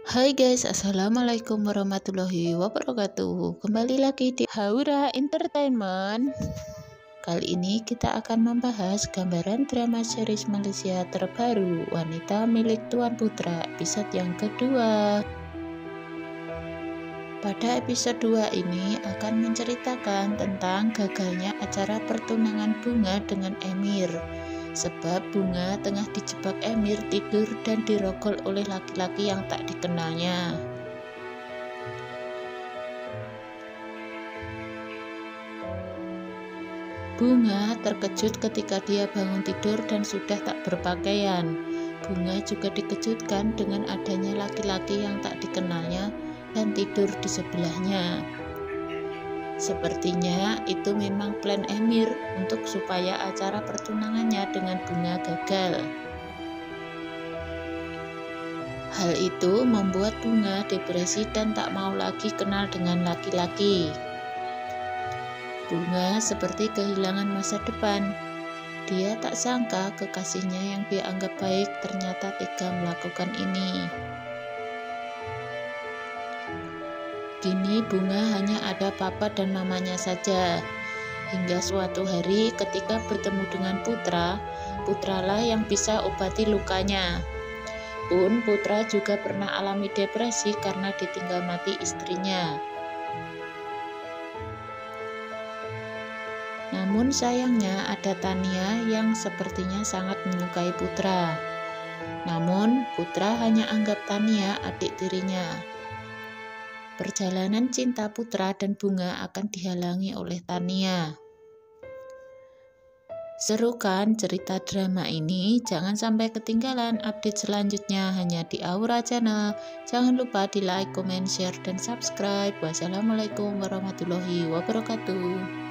Hai guys, assalamualaikum warahmatullahi wabarakatuh. Kembali lagi di Haura Entertainment. Kali ini kita akan membahas gambaran drama series Malaysia terbaru, Wanita Milik Tuan Putra, episode yang kedua. Pada episode 2 ini akan menceritakan tentang gagalnya acara pertunangan Bunga dengan Emir. Sebab Bunga tengah dijebak Emir tidur dan dirogol oleh laki-laki yang tak dikenalnya. Bunga terkejut ketika dia bangun tidur dan sudah tak berpakaian. Bunga juga dikejutkan dengan adanya laki-laki yang tak dikenalnya dan tidur di sebelahnya. Sepertinya itu memang plan Emir untuk supaya acara pertunangannya dengan Bunga gagal. Hal itu membuat Bunga depresi dan tak mau lagi kenal dengan laki-laki. Bunga seperti kehilangan masa depan. Dia tak sangka kekasihnya yang dia anggap baik ternyata tega melakukan ini. Kini Bunga hanya ada papa dan mamanya saja. Hingga suatu hari ketika bertemu dengan Putralah yang bisa obati lukanya. Pun Putra juga pernah alami depresi karena ditinggal mati istrinya. Namun sayangnya ada Tania yang sepertinya sangat menyukai Putra. Namun Putra hanya anggap Tania adik tirinya. Perjalanan cinta Putra dan Bunga akan dihalangi oleh Tania. Seru kan cerita drama ini? Jangan sampai ketinggalan update selanjutnya hanya di Aura Channel. Jangan lupa di like, comment, share, dan subscribe. Wassalamualaikum warahmatullahi wabarakatuh.